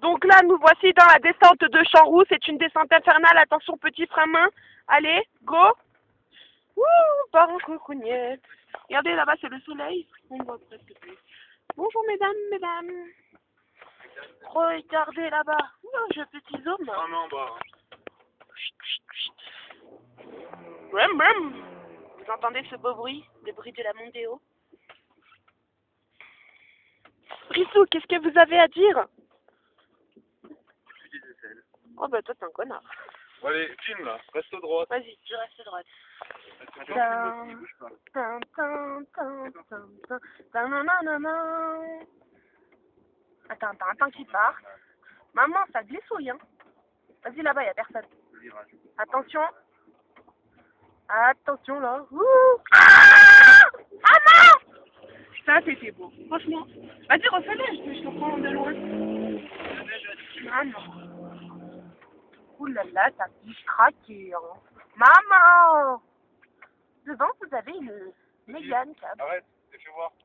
Donc là, nous voici dans la descente de Champroux. C'est une descente infernale. Attention, petit frein main. Allez, go. Wouh, parents coucougnette. Regardez là-bas, c'est le soleil. On voit presque plus. Bonjour mesdames, mesdames. Regardez là-bas. Ouh, je petit homme. Ah non, bah. Brum, brum. Vous entendez ce beau bruit? Le bruit de la Mondeo. Brissou, qu'est-ce que vous avez à dire? Oh bah toi t'es un connard. Bon, allez, filme là, reste droite. Vas-y, je reste droite. Attention, il bouge pas. Attends, t'as un temps qui part. Maman, ça glissouille, hein. Vas-y, là-bas, y'a personne. Attention. Attention, là. Ouh. Ah, maman! Ça, c'était beau. Franchement. Vas-y, refais-le, je te prends de loin. Maman. Ouh là là, ça piche craquer, hein. Maman! Devant, vous avez une Mégane, Arrête, fais voir.